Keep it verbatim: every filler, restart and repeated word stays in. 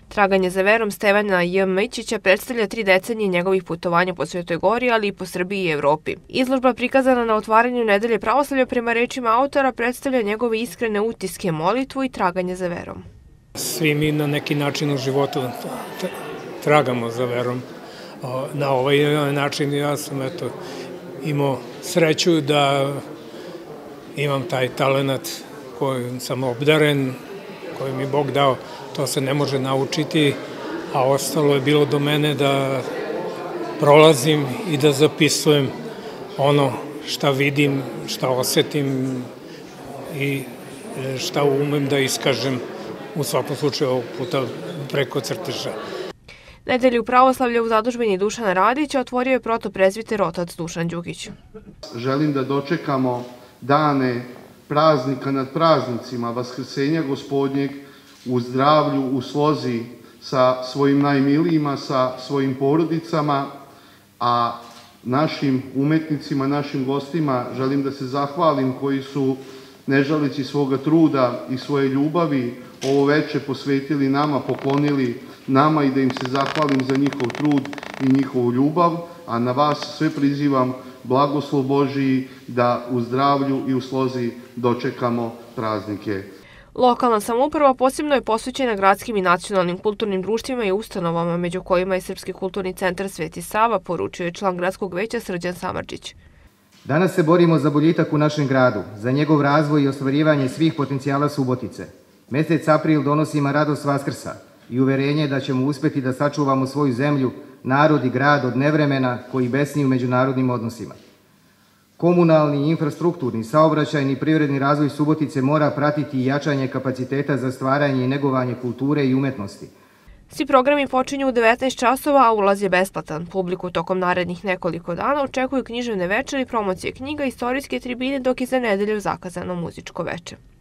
Traganje za verom Stevana J. Mićića predstavlja tri decenije njegovih putovanja po Svetoj Gori, ali i po Srbiji i Evropi. Izložba prikazana na otvaranju Nedelje pravoslavlja prema rečima autora predstavlja njegove iskrene utiske, molitvu i traganje za verom. Svi mi na neki način u životu tragamo za verom. Na ovaj način ja sam eto, imao sreću da imam taj talenat kojim sam obdaren, koji mi Bog dao, to se ne može naučiti, a ostalo je bilo do mene da prolazim i da zapisujem ono šta vidim, šta osetim i šta umem da iskažem, u svakom slučaju ovog puta preko crteža. Nedelju pravoslavlja u zadužbini Dušana Radića otvorio je protoprezbiter otac Dušan Đukić. Želim da dočekamo dane praznika nad praznicima, Vaskrsenja Gospodnjeg, u zdravlju, u slozi sa svojim najmilijima, sa svojim porodicama, a našim umetnicima, našim gostima želim da se zahvalim koji su, ne žaleći svoga truda i svoje ljubavi, ovo veče posvetili nama, poklonili nama i da im se zahvalim za njihov trud i njihovu ljubav, a na vas sve prizivam blagoslov Božiji da u zdravlju i u slozi dočekamo praznike. Lokalna samouprava posebno je posvećena gradskim i nacionalnim kulturnim društvima i ustanovama, među kojima je Srpski kulturni centar Sveti Sava, poručio je član gradskog veća Srđan Samardžić. Danas se borimo za boljitak u našem gradu, za njegov razvoj i ostvarivanje svih potencijala Subotice. Mesec april donosima radost Vaskrsa i uverenje da ćemo uspeti da sačuvamo svoju zemlju, narod i grad od nevremena koji besni u međunarodnim odnosima. Komunalni, infrastrukturni, saobraćajni i privredni razvoj Subotice mora pratiti i jačanje kapaciteta za stvaranje i negovanje kulture i umetnosti. Svi programi počinju u devetnaest časova, a ulaz je besplatan. Publiku tokom narednih nekoliko dana očekuju književne večeri, promocije knjiga, istorijske tribine, dok je za nedelju zakazano muzičko veče.